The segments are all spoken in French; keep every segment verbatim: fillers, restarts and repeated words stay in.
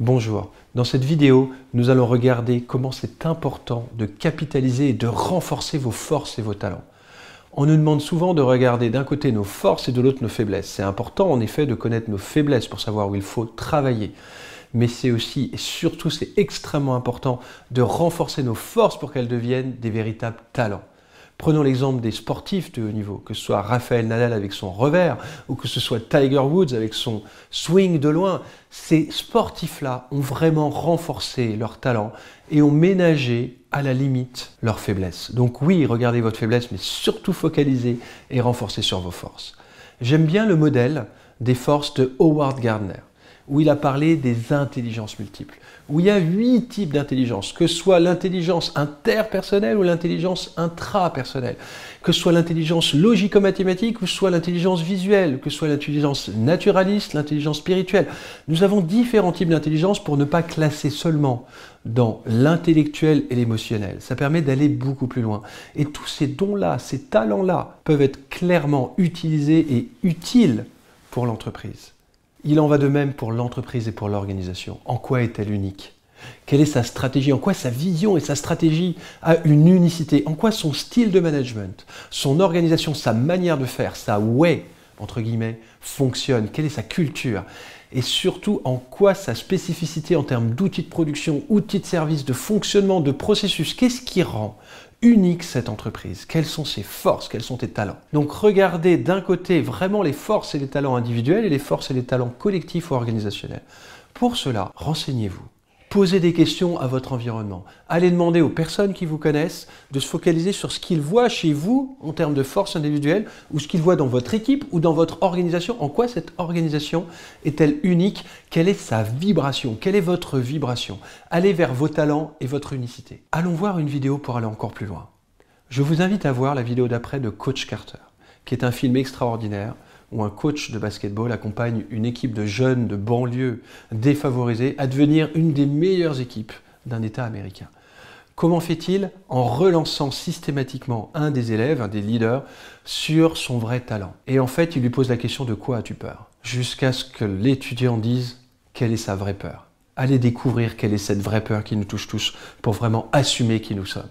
Bonjour, dans cette vidéo, nous allons regarder comment c'est important de capitaliser et de renforcer vos forces et vos talents. On nous demande souvent de regarder d'un côté nos forces et de l'autre nos faiblesses. C'est important en effet de connaître nos faiblesses pour savoir où il faut travailler. Mais c'est aussi et surtout c'est extrêmement important de renforcer nos forces pour qu'elles deviennent des véritables talents. Prenons l'exemple des sportifs de haut niveau, que ce soit Rafael Nadal avec son revers ou que ce soit Tiger Woods avec son swing de loin. Ces sportifs-là ont vraiment renforcé leur talent et ont ménagé à la limite leurs faiblesses. Donc oui, regardez votre faiblesse, mais surtout focalisez et renforcez sur vos forces. J'aime bien le modèle des forces de Howard Gardner, où il a parlé des intelligences multiples, où il y a huit types d'intelligence, que ce soit l'intelligence interpersonnelle ou l'intelligence intrapersonnelle, que ce soit l'intelligence logico-mathématique ou que ce soit l'intelligence visuelle, que ce soit l'intelligence naturaliste, l'intelligence spirituelle. Nous avons différents types d'intelligence pour ne pas classer seulement dans l'intellectuel et l'émotionnel. Ça permet d'aller beaucoup plus loin. Et tous ces dons-là, ces talents-là peuvent être clairement utilisés et utiles pour l'entreprise. Il en va de même pour l'entreprise et pour l'organisation. En quoi est-elle unique? Quelle est sa stratégie? En quoi sa vision et sa stratégie a une unicité? En quoi son style de management, son organisation, sa manière de faire, sa way, entre guillemets, fonctionne? Quelle est sa culture? Et surtout, en quoi sa spécificité en termes d'outils de production, outils de service, de fonctionnement, de processus? Qu'est-ce qui rend unique cette entreprise? Quelles sont ses forces? Quels sont tes talents? Donc regardez d'un côté vraiment les forces et les talents individuels et les forces et les talents collectifs ou organisationnels. Pour cela, renseignez-vous. Posez des questions à votre environnement. Allez demander aux personnes qui vous connaissent de se focaliser sur ce qu'ils voient chez vous en termes de force individuelle ou ce qu'ils voient dans votre équipe ou dans votre organisation. En quoi cette organisation est-elle unique? Quelle est sa vibration? Quelle est votre vibration? Allez vers vos talents et votre unicité. Allons voir une vidéo pour aller encore plus loin. Je vous invite à voir la vidéo d'après de Coach Carter, qui est un film extraordinaire où un coach de basketball accompagne une équipe de jeunes de banlieue défavorisés à devenir une des meilleures équipes d'un État américain. Comment fait-il? En relançant systématiquement un des élèves, un des leaders, sur son vrai talent. Et en fait, il lui pose la question: de quoi as-tu peur? Jusqu'à ce que l'étudiant dise quelle est sa vraie peur. Allez découvrir quelle est cette vraie peur qui nous touche tous pour vraiment assumer qui nous sommes.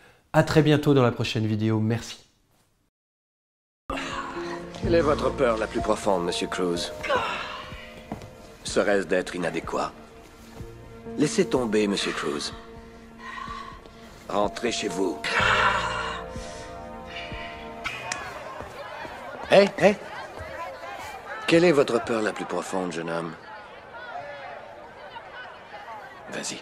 À très bientôt dans la prochaine vidéo. Merci. Quelle est votre peur la plus profonde, Monsieur Cruz? Serait-ce d'être inadéquat? Laissez tomber, Monsieur Cruz. Rentrez chez vous. Hé, hey, hé hey. Quelle est votre peur la plus profonde, jeune homme? Vas-y.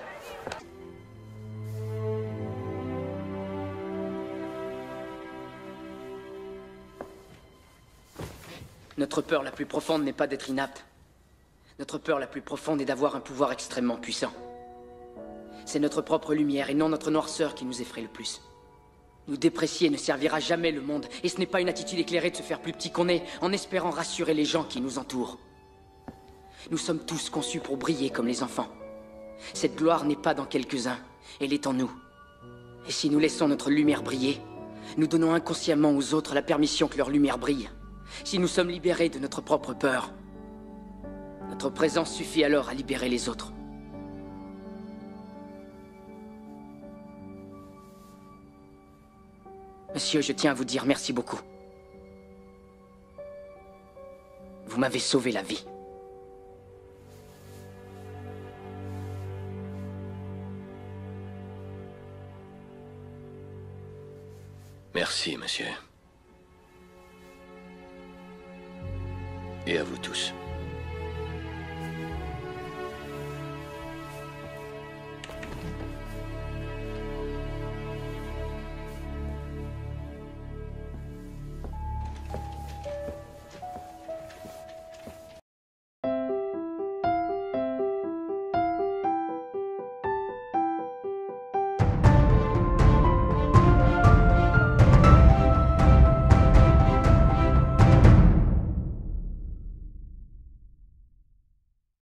Notre peur la plus profonde n'est pas d'être inapte. Notre peur la plus profonde est d'avoir un pouvoir extrêmement puissant. C'est notre propre lumière et non notre noirceur qui nous effraie le plus. Nous déprécier ne servira jamais le monde, et ce n'est pas une attitude éclairée de se faire plus petit qu'on est, en espérant rassurer les gens qui nous entourent. Nous sommes tous conçus pour briller comme les enfants. Cette gloire n'est pas dans quelques-uns, elle est en nous. Et si nous laissons notre lumière briller, nous donnons inconsciemment aux autres la permission que leur lumière brille. Si nous sommes libérés de notre propre peur, notre présence suffit alors à libérer les autres. Monsieur, je tiens à vous dire merci beaucoup. Vous m'avez sauvé la vie. Merci, monsieur. Et à vous tous.